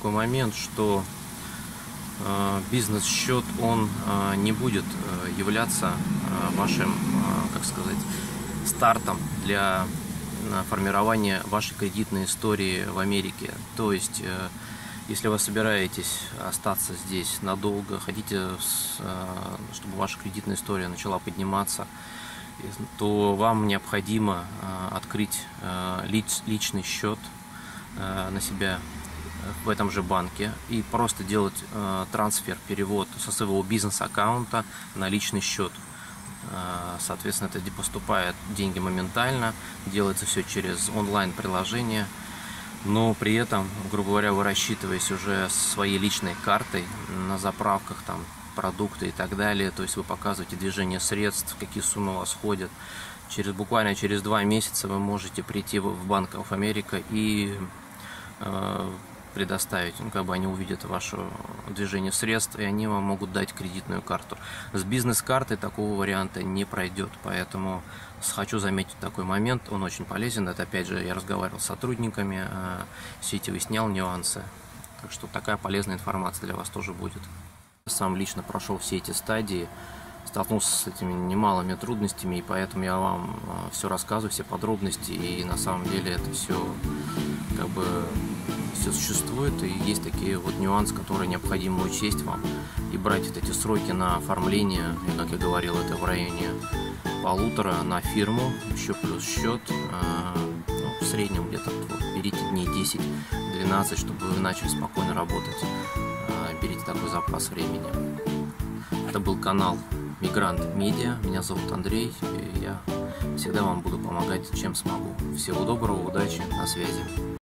такой момент, что бизнес-счет, он не будет являться вашим, как сказать, стартом для формирования вашей кредитной истории в Америке. То есть, если вы собираетесь остаться здесь надолго, хотите, чтобы ваша кредитная история начала подниматься, то вам необходимо открыть личный счет на себя в этом же банке и просто делать трансфер, перевод со своего бизнес-аккаунта на личный счет. Соответственно, это поступают деньги моментально, делается все через онлайн-приложение, но при этом, грубо говоря, вы рассчитываетесь уже своей личной картой на заправках, там, продукты и так далее, то есть вы показываете движение средств, какие суммы у вас ходят. Буквально через 2 месяца вы можете прийти в Банк оф Америка и предоставить, они увидят ваше движение средств, и они вам могут дать кредитную карту. С бизнес-картой такого варианта не пройдет, поэтому хочу заметить такой момент, он очень полезен. Это, опять же, я разговаривал с сотрудниками сети, выяснял нюансы, так что такая полезная информация для вас тоже будет. Сам лично прошел все эти стадии, столкнулся с этими немалыми трудностями, и поэтому я вам все рассказываю, все подробности, и на самом деле это все все существует, и есть такие вот нюансы, которые необходимо учесть вам и брать вот эти сроки на оформление, и, как я говорил, это в районе 1,5 на фирму, еще плюс счет, в среднем где-то берите дней 10-12, чтобы вы начали спокойно работать, берите такой запас времени. Это был канал Мигрант Медиа, меня зовут Андрей, и я всегда вам буду помогать, чем смогу. Всего доброго, удачи, на связи.